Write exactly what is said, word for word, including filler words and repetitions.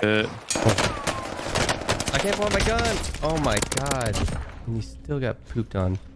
Uh, I can't pull out my gun. Oh my god. And you still got pooped on.